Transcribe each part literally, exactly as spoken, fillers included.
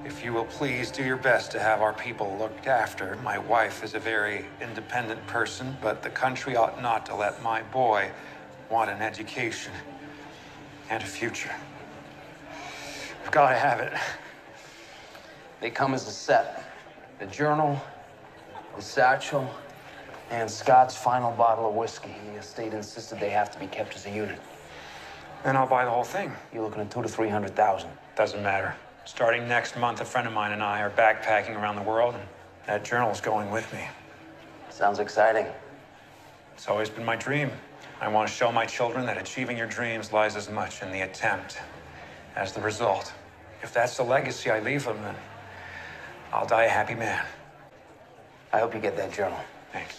If you will please do your best to have our people looked after. My wife is a very independent person, but the country ought not to let my boy want an education and a future. I've got to have it. They come as a set. The journal, the satchel, and Scott's final bottle of whiskey. The estate insisted they have to be kept as a unit. Then I'll buy the whole thing. You're looking at two to three hundred thousand. Doesn't matter. Starting next month, a friend of mine and I are backpacking around the world, and that journal's going with me. Sounds exciting. It's always been my dream. I want to show my children that achieving your dreams lies as much in the attempt as the result. If that's the legacy I leave them, then I'll die a happy man. I hope you get that journal. Thanks.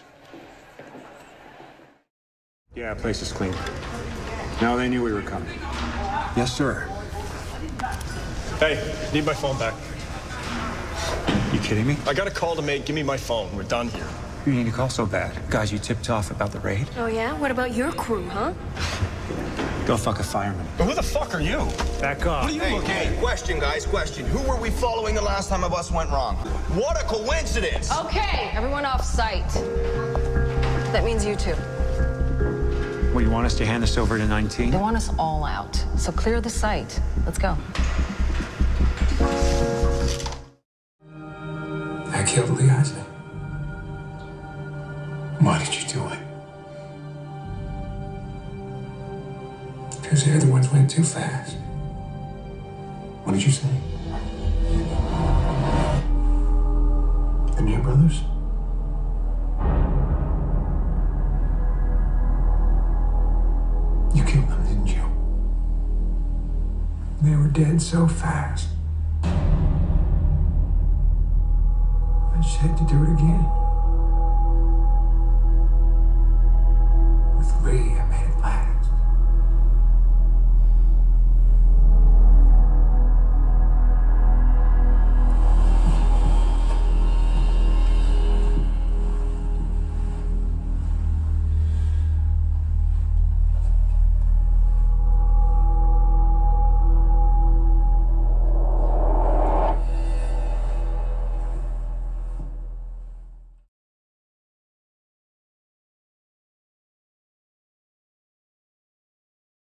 Yeah, place is clean. Now they knew we were coming. Yes, sir. Hey, need my phone back. You kidding me? I got a call to make. Give me my phone. We're done here. You need to call so bad. Guys, you tipped off about the raid? Oh, yeah? What about your crew, huh? Go fuck a fireman. But who the fuck are you? Back off. What are you Hey, looking hey, at? question, guys, question. Who were we following the last time a bus went wrong? What a coincidence! Okay, everyone off site. That means you two. What, you want us to hand this over to nineteen? They want us all out. So clear the site. Let's go. I killed Lee Isaac. Why did you do it? Because the other ones went too fast. What did you say? The New Brothers? You killed them, didn't you? They were dead so fast. I just had to do it again.